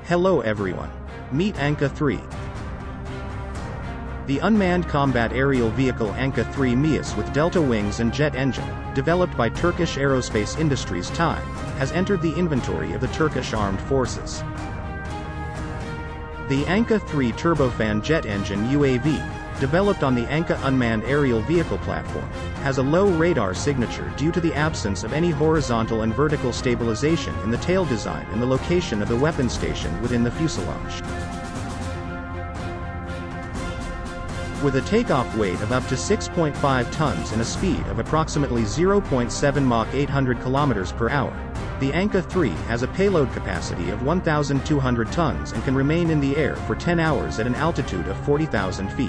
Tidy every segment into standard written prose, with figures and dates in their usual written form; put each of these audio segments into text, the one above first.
Hello everyone. Meet ANKA 3. The unmanned combat aerial vehicle ANKA 3 MIAS with delta wings and jet engine, developed by Turkish Aerospace Industries (TAI, has entered the inventory of the Turkish Armed Forces. The ANKA 3 turbofan jet engine UAV, developed on the ANKA unmanned aerial vehicle platform, has a low radar signature due to the absence of any horizontal and vertical stabilization in the tail design and the location of the weapon station within the fuselage. With a takeoff weight of up to 6.5 tons and a speed of approximately 0.7 Mach 800 km per hour, the ANKA 3 has a payload capacity of 1,200 tons and can remain in the air for 10 hours at an altitude of 40,000 feet.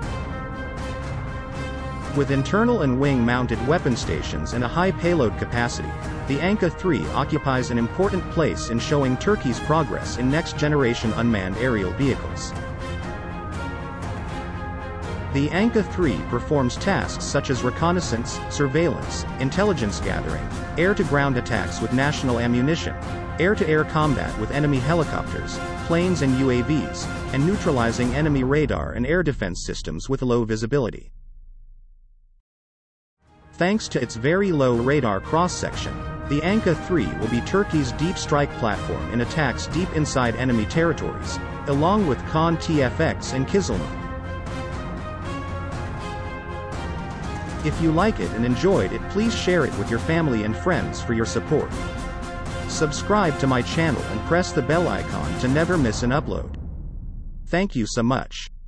With internal and wing-mounted weapon stations and a high payload capacity, the ANKA 3 occupies an important place in showing Turkey's progress in next-generation unmanned aerial vehicles. The ANKA 3 performs tasks such as reconnaissance, surveillance, intelligence gathering, air-to-ground attacks with national ammunition, air-to-air combat with enemy helicopters, planes and UAVs, and neutralizing enemy radar and air defense systems with low visibility. Thanks to its very low radar cross-section, the ANKA 3 will be Turkey's deep strike platform in attacks deep inside enemy territories, along with Khan TFX and Kizilman. If you like it and enjoyed it, please share it with your family and friends for your support. Subscribe to my channel and press the bell icon to never miss an upload. Thank you so much.